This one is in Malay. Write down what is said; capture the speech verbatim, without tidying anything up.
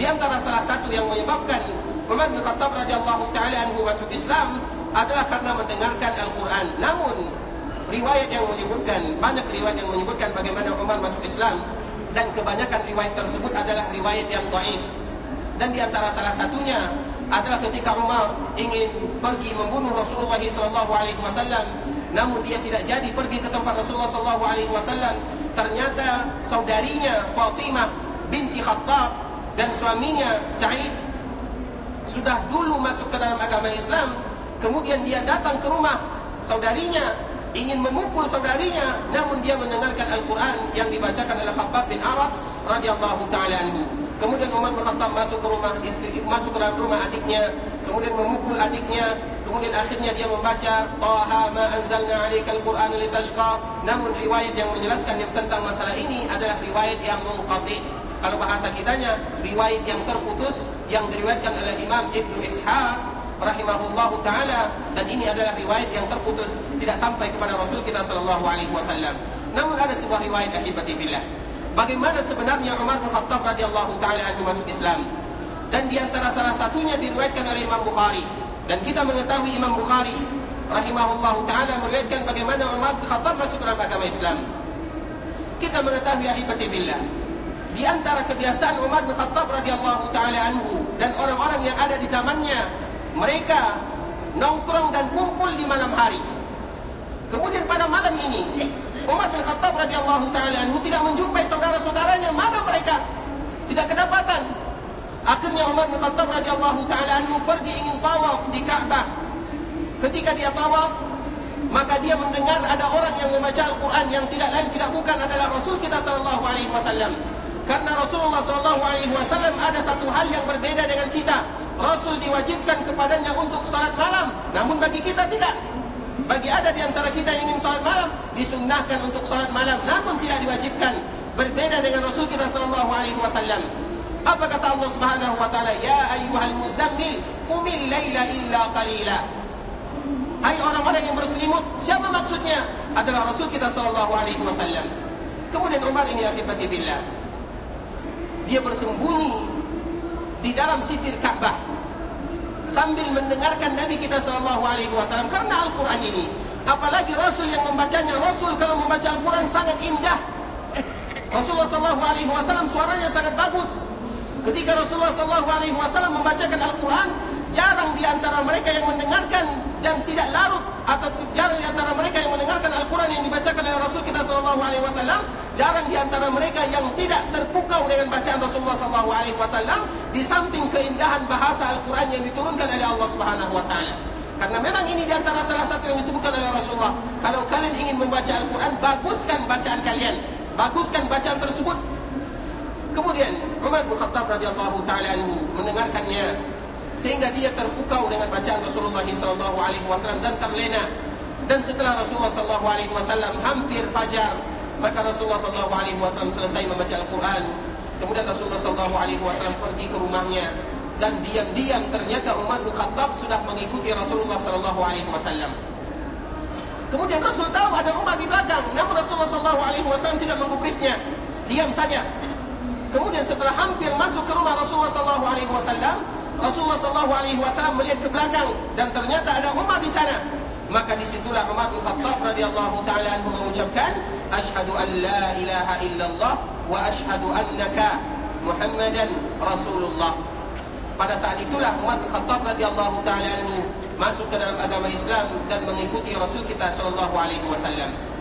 Di antara salah satu yang menyebabkan Umar bin Khattab radhiyallahu taala anhu masuk Islam adalah karena mendengarkan Al-Quran. Namun riwayat yang menyebutkan, banyak riwayat yang menyebutkan bagaimana Umar masuk Islam, dan kebanyakan riwayat tersebut adalah riwayat yang dhaif. Dan di antara salah satunya adalah ketika Umar ingin pergi membunuh Rasulullah sallallahu alaihi wasallam, namun dia tidak jadi pergi ke tempat Rasulullah sallallahu alaihi wasallam. Ternyata saudarinya Fatimah binti Khattab dan suaminya Sa'id sudah dulu masuk ke dalam agama Islam. Kemudian dia datang ke rumah saudarinya, ingin memukul saudarinya, namun dia mendengarkan Al-Quran yang dibacakan oleh Khabbab bin Arat radhiyallahu ta'ala anhu. Kemudian Umar bin Khattab masuk ke rumah istri, masuk ke dalam rumah adiknya, kemudian memukul adiknya. Kemudian akhirnya dia membaca Taha ma anzalna 'alaikal Qur'ana litashqa. Namun riwayat yang menjelaskan yang tentang masalah ini adalah riwayat yang munqati'. Kalau bahasa kitanya, riwayat yang terputus yang diriwayatkan oleh Imam Ibnu Ishaq rahimahullahu taala, dan ini adalah riwayat yang terputus, tidak sampai kepada Rasul kita sallallahu alaihi wasallam. Namun ada sebuah riwayat ahibati fillah, bagaimana sebenarnya Umar bin Khattab radhiyallahu taala anhu masuk Islam, dan di antara salah satunya diriwayatkan oleh Imam Bukhari. Dan kita mengetahui Imam Bukhari rahimahullahu taala meriwayatkan bagaimana Umar bin Khattab masuk dalam agama Islam. Kita mengetahui ahibati fillah, di antara kebiasaan Umar bin Khattab radhiyallahu taala anhu dan orang-orang yang ada di zamannya, mereka nongkrong dan kumpul di malam hari. Kemudian pada malam ini Umar bin Khattab radhiyallahu taala anhu tidak menjumpai saudara-saudaranya, mana mereka? Tidak kedapatan. Akhirnya Umar bin Khattab radhiyallahu taala anhu pergi ingin tawaf di Ka'bah. Ketika dia tawaf, maka dia mendengar ada orang yang membaca Al-Quran yang tidak lain tidak bukan adalah Rasul kita sallallahu alaihi wasallam. Karena Rasulullah sallallahu alaihi wasallam ada satu hal yang berbeda dengan kita. Rasul diwajibkan kepadanya untuk salat malam, namun bagi kita tidak. Bagi ada di antara kita yang ingin salat malam, disunnahkan untuk salat malam, namun tidak diwajibkan. Berbeda dengan Rasul kita sallallahu alaihi wasallam. Apa kata Allah Subhanahu wa taala? Ya ayyuhal muzammil qumil laila illa qalila. Hai orang-orang yang berselimut, siapa maksudnya? Adalah Rasul kita sallallahu alaihi wasallam. Kemudian Umar ini akibati billah, dia bersembunyi di dalam sitir Ka'bah sambil mendengarkan Nabi kita sallallahu alaihi wasallam. Karena Al-Quran ini, apalagi Rasul yang membacanya, Rasul kalau membaca Al-Quran sangat indah. Rasulullah sallallahu alaihi wasallam suaranya sangat bagus. Ketika Rasulullah sallallahu alaihi wasallam membacakan Al-Quran, jarang di antara mereka yang mendengarkan dan tidak larut, atau jarang di antara mereka yang mendengarkan Al-Quran yang dibacakan oleh Rasul kita sallallahu alaihi wasallam, jarang di antara mereka yang tidak terpukau dengan bacaan Rasulullah sallallahu alaihi wasallam, di samping keindahan bahasa Al-Quran yang diturunkan oleh Allah Subhanahu wa taala. Karena memang ini di antara salah satu yang disebutkan oleh Rasulullah, kalau kalian ingin membaca Al-Quran, baguskan bacaan kalian, baguskan bacaan tersebut. Kemudian Umar bin Khattab radhiyallahu taala anhu mendengarkannya sehingga dia terpukau dengan bacaan Rasulullah sallallahu alaihi wasallam dan terlena. Dan setelah Rasulullah sallallahu alaihi wasallam hampir fajar, maka Rasulullah sallallahu alaihi wasallam selesai membaca Al-Quran. Kemudian Rasulullah sallallahu alaihi wasallam pergi ke rumahnya, dan diam-diam ternyata Umar bin Khattab sudah mengikuti Rasulullah sallallahu alaihi wasallam. Kemudian Rasul tahu ada Umar di belakang, namun Rasulullah sallallahu alaihi wasallam tidak menggubrisnya, diam saja. Kemudian setelah hampir masuk ke rumah Rasulullah sallallahu alaihi wasallam, Rasulullah sallallahu alaihi wasallam melihat ke belakang dan ternyata ada Umar di sana. Maka disitulah Umar bin Khattab radhiyallahu taala anhu mengucapkan, asyhadu an la ilaha illallah wa asyhadu annaka Muhammadan Rasulullah. Pada saat itulah Umar bin Khattab radhiyallahu taala anhu masuk ke dalam agama Islam dan mengikuti Rasul kita sallallahu alaihi wasallam.